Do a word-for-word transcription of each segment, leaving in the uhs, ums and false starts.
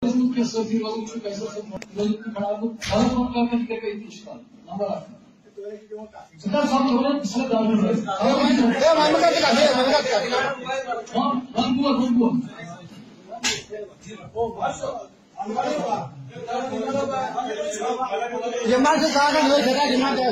کے ساتھی لوگوں کو کیسے سے لوگوں کو کھڑا ہو ہر وقت کا کر کے کئی چیز کا نمبر سدا سب لوگوں سے دعوت ہے اے محمد کا ہے محمد کا ہاں رنگو رنگو یہ ماں سے کہا کہ جگہ جمع ہے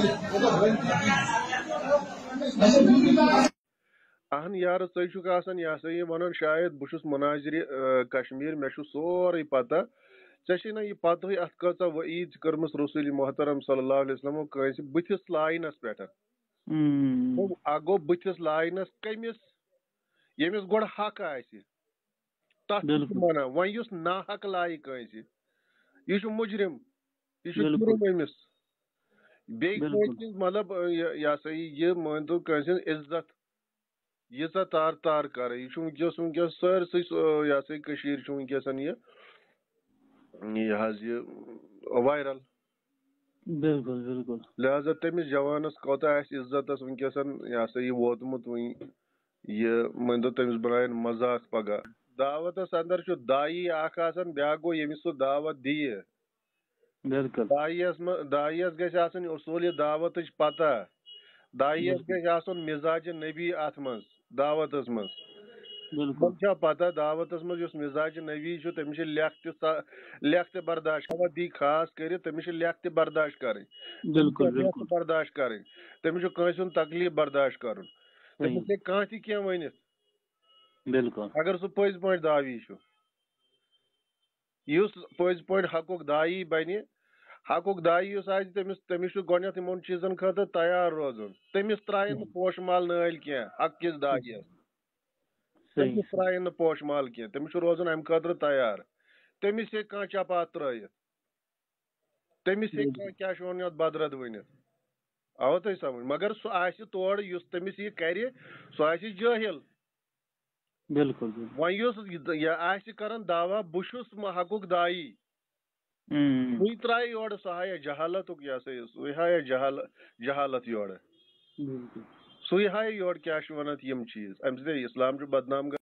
اہن یار ژے چھُکھ آسان یہ ہسا یہ ونان شاید بہٕ چھُس مناظرِ کشمیٖر مےٚ چھُ سورُے پتہ ژےٚ چھے نا یہِ پتہٕے اتھ کۭژاہ وعیٖد چھِ کٔرمٕژ رسول محترم صلی اللہ علیہ وسلمو کٲنٛسہِ بٕتھِس لاینس پٮ۪ٹھ اکھ گوٚو بٕتھِس لاینس کٔمِس ییٚمِس گۄڈٕ حق آسہِ تتھ چھِ ونان وۄنۍ یُس ناحق لایہِ کٲنٛسہِ یہِ چھُ مُجرم یہِ چھُ جُرم أمِس بیٚیہِ کٲنٛسہِ مطلب یہِ ہسا یہِ یہِ مٲنۍتو کٲنٛسہِ ہٕنٛز عزت ییٖژاہ تار تار کرٕنۍ یہِ چھُ وٕنکیٚس وٕنکیٚس سٲرسٕے یہِ ہسا یہِ کٔشیٖر چھُ وٕنکیٚس یہِ یہِ حظ یہِ وایرل بالکل بالکل لہذا تٔمِس جوانس کوتاہ آسہِ عزتس وٕنکیٚس یہِ ہسا یہِ ووتمُت وٕنۍ یہِ مٲنۍتو تٔمِس بناون مذاق پگاہ دعوتس اندر چھُ دایی اکھ آسان بیاکھ گوٚو ییٚمِس سُہ دعوت دِیہِ بالکل داییَس منٛز داییَس گژھِ آسٕنۍ اصوٗلہِ دعوتٕچ پتہ داییَس گژھِ آسُن مزاجِ نبی اتھ منٛز دعوتس منٛز تِمن چھا پتہ دعوتس منٛز یُس مزاجِ نبی چھُ تٔمِس چھِ لیٚکھ تہِ لیٚکھ تہِ برداشت دعوت دی خاص کٔرِتھ تٔمِس چھِ لیٚکھ تہِ برداشت کرٕنۍ لیٚکھ برداشت کرٕنۍ تٔمِس چھُ کٲنٛسہِ ہُنٛد تکلیٖف برداشت کرُن تٔمِس ہیٚکہِ کانٛہہ تہِ کینٛہہ ؤنِتھ بالکل اگر سُہ پٔزۍ پٲٹھۍ داوی چھُ یُس پٔزۍ پٲٹھۍ حقُک دایی بنہِ حقُک دایی یُس آسہِ تٔمِس تٔمِس چھُ گۄڈٕنیتھ یِمن چیٖزن خٲطرٕ تیار روزُن تٔمِس ترٛایہِ نہٕ پوشہٕ مال نٲلۍ کینٛہہ حقکِس داییَس تٔمِس ترٛایَن نہٕ پوشہٕ مال کینٛہہ تٔمِس چھُ روزُن امہِ خٲطرٕ تیار تٔمِس ہیٚکہِ کانٛہہ چپاتھ ترٲیِتھ تٔمِس ہیٚکہِ کانٛہہ کیٛاہ چھُ ونان یتھ بدرد ؤنِتھ آوٕ تۄہہِ سمجھ مگر سُہ آسہِ تورٕ یُس تٔمِس یہِ کرِ سُہ آسہِ جٲہل بالکل وۄنۍ یُس یہِ آسہِ کران دعوا بہٕ چھُس حقُک دایی سُے ترٛایہِ یورٕ سُہ ہایا جہالتُک یہِ ہسا یہِ سُے ہایا جہال جہالت یورٕ سُے ہایہِ یورٕ کیٛاہ چھِ ونان یِم چیٖز امہِ سۭتۍ اسلام چھُ بدنام گژھان